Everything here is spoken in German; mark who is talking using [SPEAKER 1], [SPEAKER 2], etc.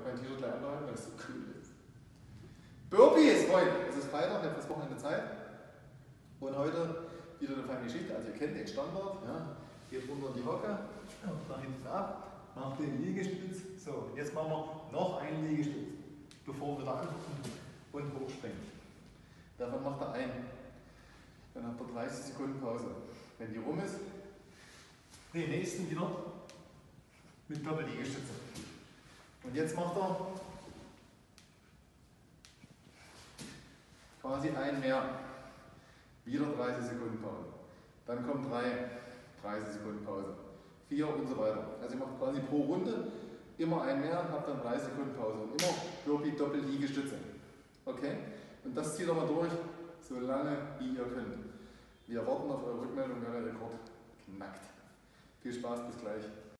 [SPEAKER 1] habe mein T-Shirt gleich angehalten, weil es so cool ist. Burpees heute. Es ist Freitag, ich habe das Wochenende Zeit. Und heute wieder eine feine Geschichte. Also ihr kennt den Standard. Ja. Geht runter in die Hocke, nach hinten ab, macht den Liegestütz. So, jetzt machen wir noch einen Liegestütz, bevor wir wieder angucken und hochspringen. Davon macht er einen. Dann habt ihr 30 Sekunden Pause. Wenn die rum ist, den nächsten wieder mit Doppelliegestütze. Und jetzt macht er quasi einen mehr. Wieder 30 Sekunden Pause. Dann kommen 3, 30 Sekunden Pause. 4 und so weiter. Also ihr macht quasi pro Runde immer einen mehr, habt dann 30 Sekunden Pause. Und immer Burpee Doppelliegestütze. Okay? Und das zieht ihr mal durch, so lange wie ihr könnt. Wir warten auf eure Rückmeldung, wenn ihr den Rekord knackt. Viel Spaß, bis gleich.